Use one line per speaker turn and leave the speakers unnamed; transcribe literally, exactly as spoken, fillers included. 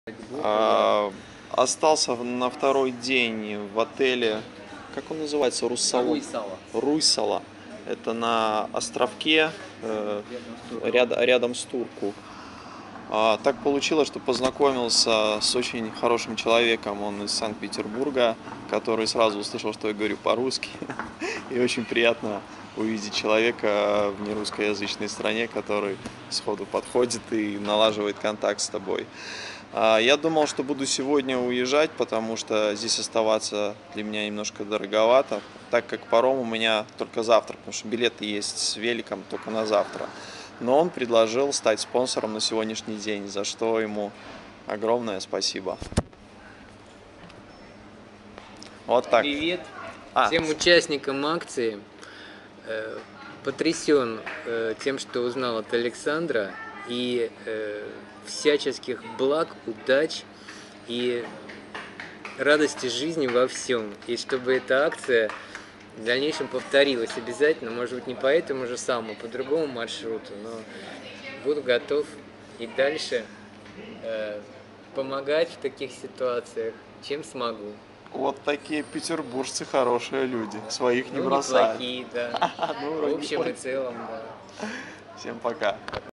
А, остался на второй день в отеле, как он называется, Руссало?
Руйсало.
Руйсало. Это на островке э, ряд, рядом с Турку. А, так получилось, что познакомился с очень хорошим человеком, он из Санкт-Петербурга, который сразу услышал, что я говорю по-русски. И очень приятно увидеть человека в нерусскоязычной стране, который сходу подходит и налаживает контакт с тобой. А, Я думал, что буду сегодня уезжать, потому что здесь оставаться для меня немножко дороговато, так как паром у меня только завтра, потому что билеты есть с великом только на завтра. Но он предложил стать спонсором на сегодняшний день, за что ему огромное спасибо. Вот так.
Привет
А,
всем участникам акции. Э, Потрясен э, тем, что узнал от Александра, и э, всяческих благ, удач и радости жизни во всем. И чтобы эта акция в дальнейшем повторилась обязательно, может быть, не по этому же самому, по другому маршруту, но буду готов и дальше э, помогать в таких ситуациях, чем смогу.
вот такие петербуржцы хорошие люди, своих не
Ну,
бросают.
неплохие, да.
Ну,
В
вроде
общем и
неплохие.
целом, да.
Всем пока.